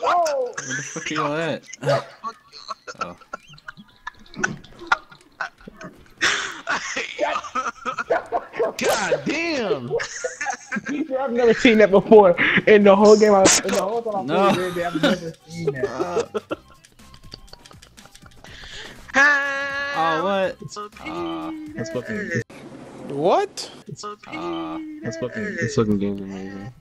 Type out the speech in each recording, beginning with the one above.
Oh! Where the fuck are y'all at? Oh. God damn! I've never seen that before. In the whole game, in the whole time I No. played Red Dead, I've never seen that. Oh, what? That's fucking. What? That's fucking game's amazing.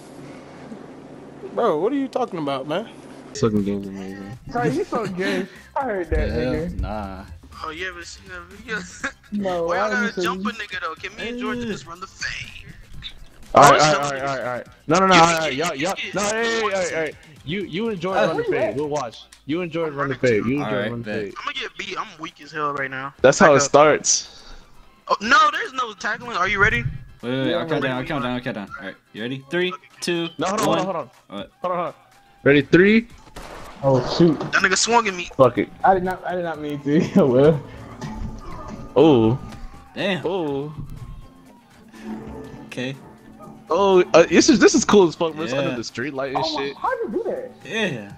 Bro, what are you talking about, man? This fucking game's amazing. Sorry, you so gay. I heard that, nigga. Nah. Oh, you ever seen that video? No, Why y'all I gotta jump a nigga though? Can me and Jordan just run the fade? Alright. No, alright. Y'all. No, hey. You enjoy run the fade. We'll watch. You enjoy run the fade. You enjoy run the fade. I'm gonna get beat. I'm weak as hell right now. That's how it starts. Oh, no, there's no tackling. Are you ready? Wait, I'll count down. Alright, you ready? 3, 2, No, 1. hold on. What? Ready? 3. Oh shoot! That nigga swung at me. Fuck it. I did not mean to. Well. Oh. Damn. Oh. Okay. Oh. This is cool as fuck. We're Yeah. under the street light and shit. How'd you do that? Yeah.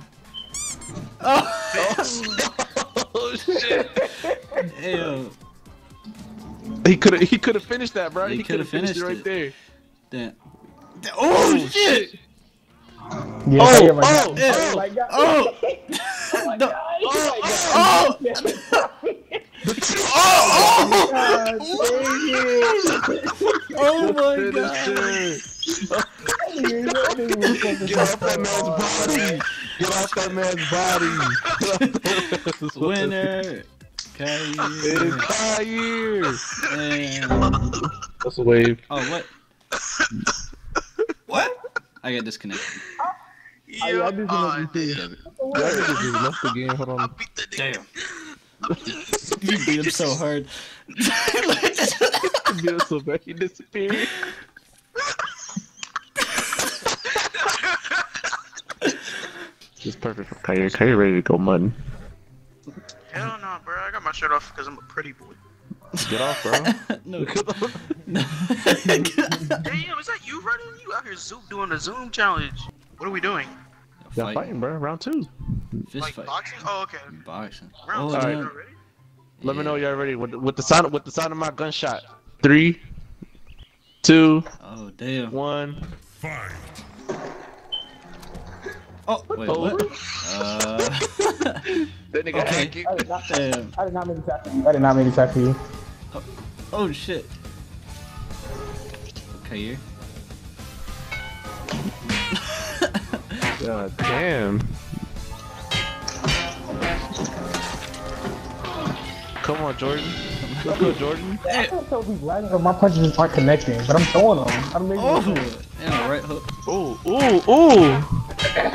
Oh shit. Ew. He could have finished that, bro. He Could have finished it finished right it. there. Damn. Oh, shit! Yeah, Oh, my God. Oh! Oh my God. Oh! Oh my God! Get off that man's body! Get off that man's body! Winner! It's Kyle! Damn. That's a wave. Oh, what? What? I got disconnected. Yo, I just oh, didn't Y'all niggas just left the game. Hold I on. beat the nigga. Damn. You beat him so hard. Feel so bad. He disappeared. It's perfect for Kyrie. Kyrie ready to go mutton. Hell no, bro. I got my shirt off because I'm a pretty boy. Get off, bro. No. Damn, is that you running? You out here doing the Zoom challenge. What are we doing? Y'all fighting, bro. Round 2. Fist Like fight. boxing? Oh, okay. Boxing. Round Oh, two yeah. already? Let me know y'all ready with the sound of my gunshot. 3, 2, Oh, damn. 1. Oh, wait, Oh. what? That nigga Okay. hack it. Damn. I did not mean to tackle you. I did not mean to tackle you. Oh, shit. Okay, here. God damn. Come on, Jordan. Let's go, Jordan. I can't tell these lagging, but my punches aren't connecting. But I'm throwing them. I'm making Oh! them. Damn, right hook. Ooh.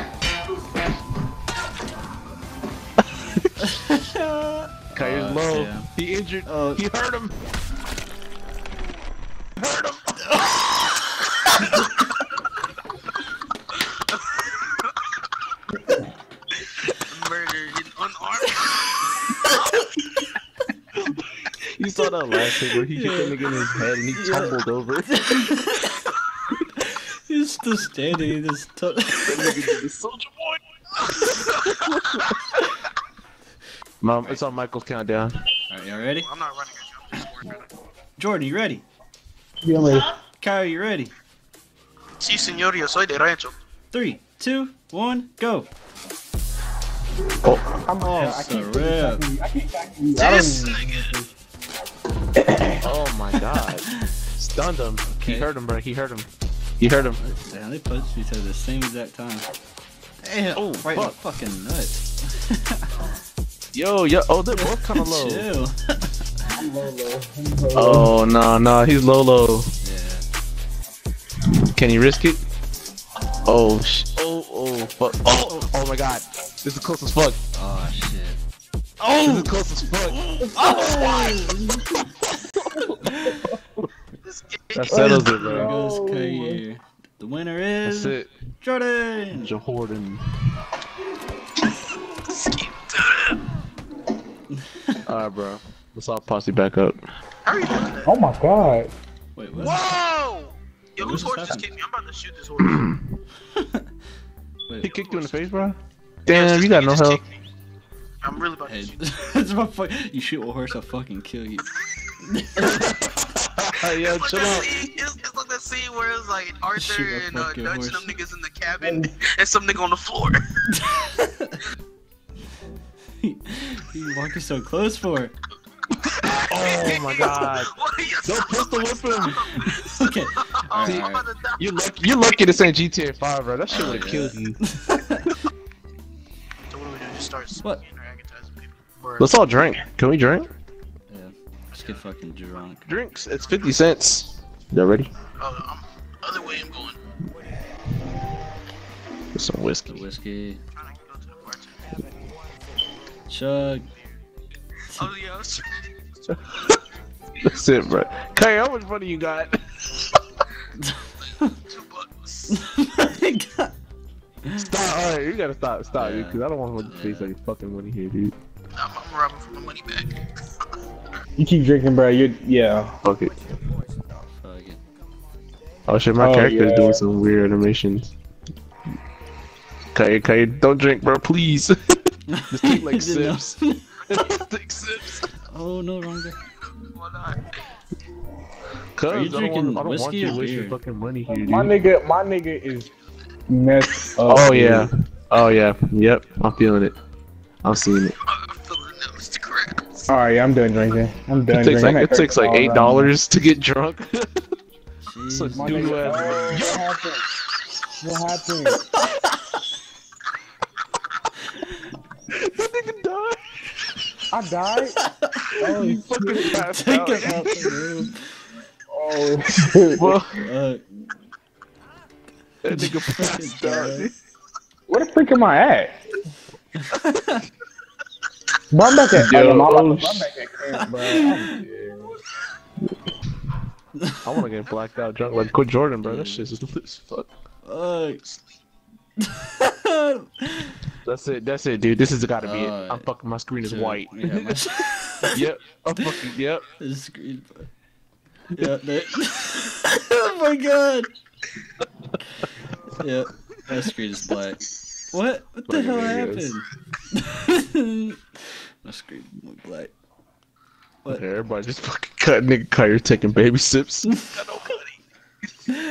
Kyrie's low. Damn. He injured. Oh. He hurt him. Hurt him. Murder in unarmed. You saw that last hit where he hit that nigga in his head and he tumbled over. He's still standing. He just That nigga did the Soldier Boy. Mom, it's on Michael's countdown. Alright, y'all ready? I'm not running a jump square. Jordan, you ready? Yeah, I'm ready. Kyle, you ready? Sí, señor, yo soy de rancho. 3, 2, 1, go! I'm I keep rip. tackling you. I keep tackling you. I This don't nigga. Oh my god. Stunned him. Okay. He hurt him, bro. He hurt him. He hurt him. Damn, they punched each other at the same exact time. Damn, Oh, right in the fuck. fucking nuts. Yo, oh, they're both kind of low. Chill. I'm low. Oh, no, he's low. Yeah. Can you risk it? Oh, fuck. Oh my god. This is close as fuck. Oh, shit. This is close as fuck. That settles it, There bro. goes Kyrie. The winner is That's it. Jordan. Jordan. Alright, bro. Let's all posse back up. How are you doing that? Oh my god. Wait, what? Whoa! Yo, What whose just horse just happened? kicked me? I'm about to shoot this horse. Wait. He kicked you in the face, bro. Damn, you got no health. I'm really about to Hey, shoot. that's my fuck. You shoot a horse, I'll fucking kill you. Yo, It's chill like out. it's like that scene where it's like Arthur Shoot a and fucking Dutch and horse. them niggas in the cabin and some nigga on the floor. You walking so close for? Oh my god. Why you Don't pistol whip him. Okay. I'm Alright, about to die. You lucky this ain't GTA 5, bro. That shit Oh, would have yeah. killed you. So what do we do? Just start What? advertising people. Or- Let's all drink. Can we drink? Yeah. Let's get fucking drunk. Drinks. It's 50 cents. Y'all ready? Oh, other way I'm going. Get some The whiskey. whiskey. I'm trying to go to the bartender. Chug. Oh yeah, I was That's it, bro. Kai, how much money you got? $2. Stop. Alright, you gotta stop. Stop, Yeah. dude. Because I don't want to face any fucking money here, dude. I'm robbing for my money back. You keep drinking, bro. Yeah. Fuck it. Fuck it. Oh shit, my Oh, character is yeah. doing some weird animations. Kai, don't drink, bro, please. Just take like Didn't know. sips. Take sips. Oh no, wrong guy. Why not? Cause Are you drinking I don't want whiskey you or to waste your beer? fucking money here, dude. My nigga is messed up. Oh yeah. Oh yeah. Yep. I'm feeling it. I'm seeing it. I'm feeling that, Mr. Krabs. All right, I'm done drinking. I'm done It takes drinking. like $8 to get drunk. So Jeez. My dude, nigga, what happened? What happened? That nigga died. I died. Oh, You fucking passed Take out. it out the room. Oh, shit. Well, Uh, that nigga passed out. dude. Where the freak am I at? Bro, I'm back at. Yo, I'm oh, back at camp, bro. I'm dead. I wanna get blacked out drunk like Coach Jordan, bro. That shit's lit as fuck. That's it, dude. This has gotta be it. I'm fucking. My screen is Dude, white. yeah, my- Yep. I'm fucking. Yep. The screen. Yeah. Oh my god. Yeah. My screen is black. What? What the Fucking hell idiots. happened? My screen went black. What? Everybody just fucking cut. Nigga, cut. You're taking baby sips. Got no cutty.